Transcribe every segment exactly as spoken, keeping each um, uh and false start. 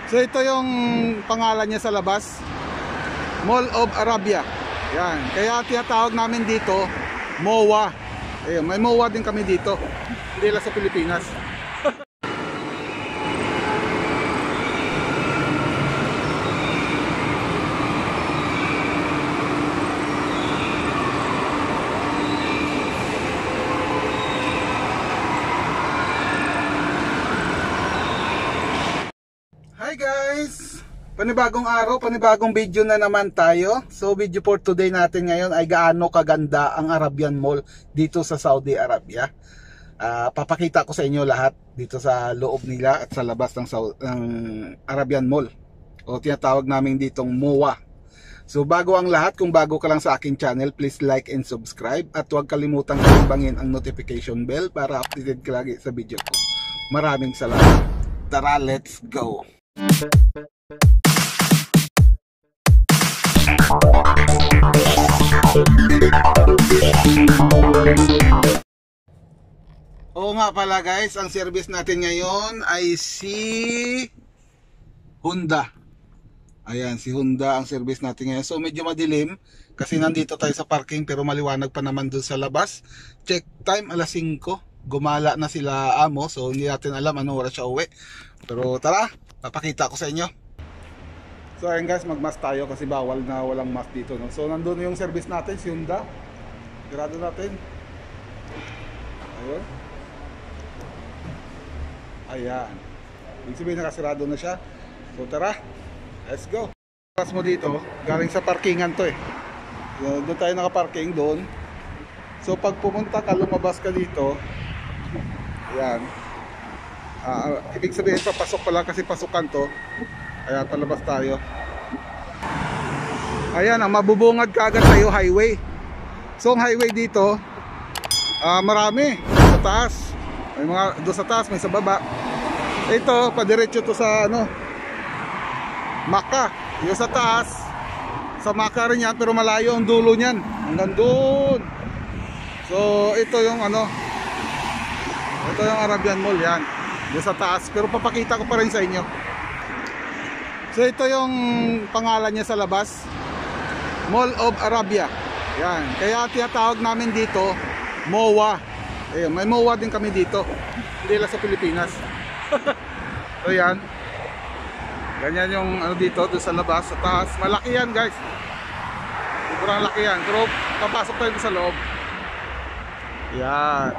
So ito yung pangalan niya sa labas, Mall of Arabia. Yan, kaya tinatawag namin dito M O A. Ayun, may M O A din kami dito, hindi lang sa Pilipinas. Hi guys! Panibagong araw, panibagong video na naman tayo. So video for today natin ngayon ay gaano kaganda ang Arabian Mall dito sa Saudi Arabia. uh, Papakita ko sa inyo lahat dito sa loob nila at sa labas ng, ng Arabian Mall, o tinatawag namin ditong M O A. So bago ang lahat, kung bago ka lang sa aking channel, please like and subscribe. At huwag kalimutang kalimbangin ang notification bell para updated ka lagi sa video ko. Maraming salamat. Tara, let's go! Oo nga pala guys, ang service natin ngayon ay si Honda. Ayan, si Honda ang service natin ngayon. So medyo madilim kasi nandito tayo sa parking, pero maliwanag pa naman dun sa labas. Check time alas singko. Gumala na sila amo, so hindi natin alam anong oras siya uwi. Pero tara, papakita ko sa inyo. So ayun guys, mag-mask tayo kasi bawal na walang mask dito, no? So nandun yung service natin, si Honda. Grado natin. Ayun. Ayan. Ibig sabihin nakasirado na siya. So tara, let's go. Pas mo dito, galing sa parkingan to eh. So, doon tayo nakaparking doon. So pag pumunta ka, lumabas ka dito. Ayan. Uh, ibig sabihin papasok pala kasi pasukan to. Ayan, palabas tayo. Ayan, ang mabubungad kagad tayo highway. So ang highway dito, uh, marami sa taas. May mga doon sa taas, may sa baba. Ito, padiretso to sa ano, Makkah. Yung sa taas, sa Makkah rin yan, pero malayo ang dulo niyan. Hanggang doon. So ito yung ano, ito yung Arabian Mall yan. Doon sa taas, pero papakita ko pa rin sa inyo. So ito yung pangalan niya sa labas, Mall of Arabia. Yan, kaya tinatawag namin dito M O A. Ayun, may M O A din kami dito, hindi lang sa Pilipinas. So yan, ganyan yung ano dito, doon sa labas, sa taas. Malaki yan guys, sobrang laki yan. Pero papasok tayo sa loob. Yan.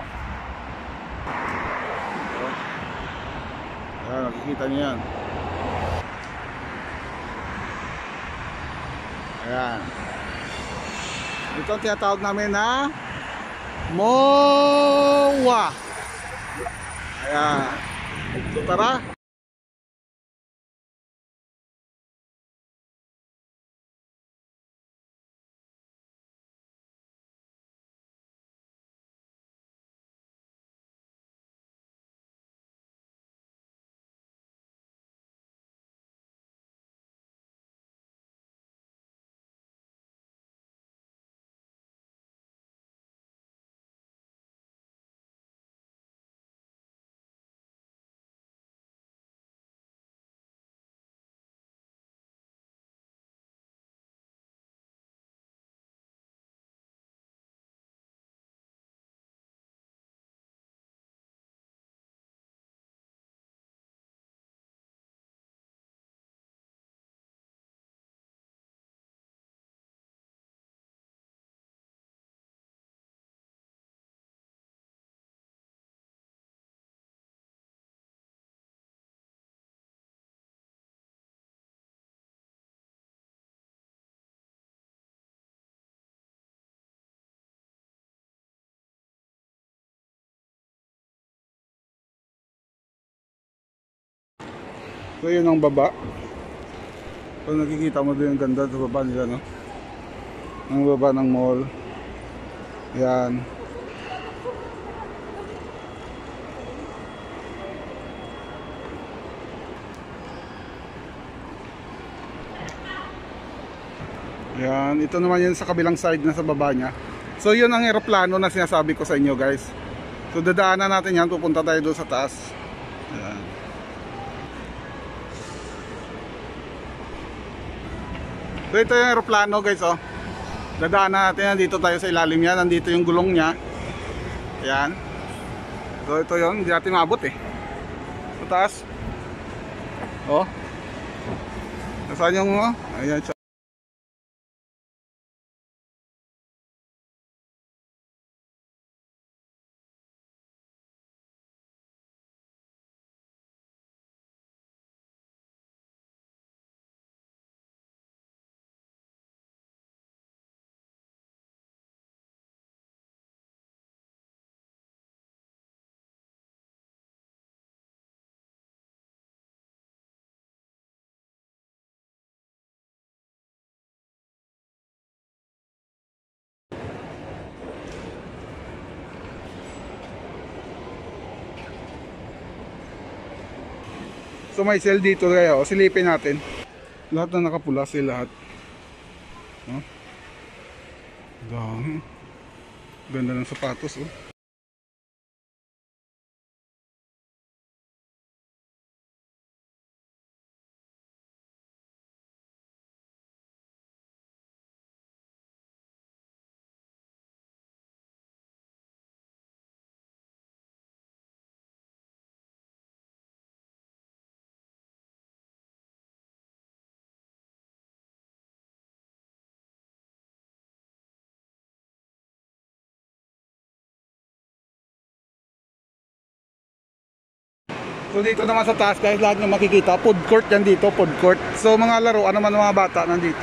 Yan, nakikita niyo yan. Ayan. Ito ang tinatawag namin na M O A. Ayan. So tara. So yun ang baba. So nakikita mo din yung ganda sa baba nila, no? Ang baba ng mall. Yan. Yan, ito naman yun sa kabilang side na sa baba niya. So yun ang eroplano na sinasabi ko sa inyo guys. So dadaanan natin yan, pupunta tayo doon sa taas. Yan. So ito yung aeroplano guys, oh. Dadaan natin, dito tayo sa ilalim yan. Nandito yung gulong niya. Ayan. So ito yun, hindi natin maabot eh. Sa taas. Oh. Nasaan yung, oh? Ayan siya. So may sale dito kayo, silipin natin. Lahat na nakapula sila lahat. Oh. Dami. Ganda ng sapatos, oh. So dito naman sa taas guys, lahat nyo makikita, food court yan dito, food court. So mga laruan naman ng mga bata nandito.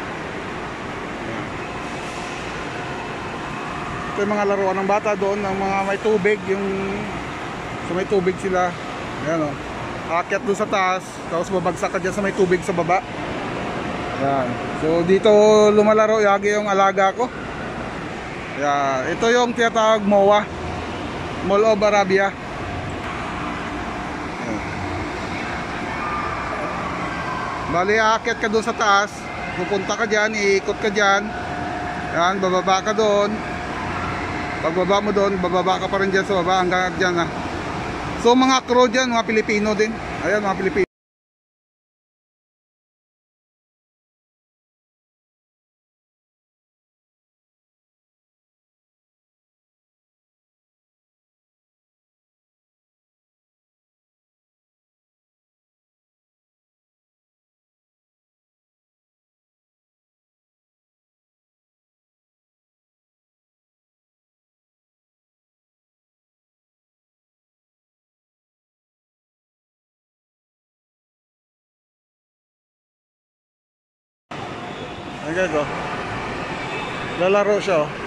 Ito yung mga laruan ng bata doon, ng mga may tubig, yung so may tubig sila. Ayan o, aakyat doon sa taas, tapos babagsak ka dyan sa may tubig sa baba. Ayan. So dito lumalaro, yagi yung alaga ko. Ayan. Ito yung tinatawag M O A, Mall of Arabia. Bali, aakyat ka doon sa taas, pupunta ka dyan, iikot ka dyan. Yan, bababa ka doon. Pagbaba mo doon, bababa ka pa rin dyan sa baba hanggang dyan, ha. So mga crew dyan, mga Pilipino din. Ayan, mga Pilipino. Ayan guys, oh. Lalaro siya, oh.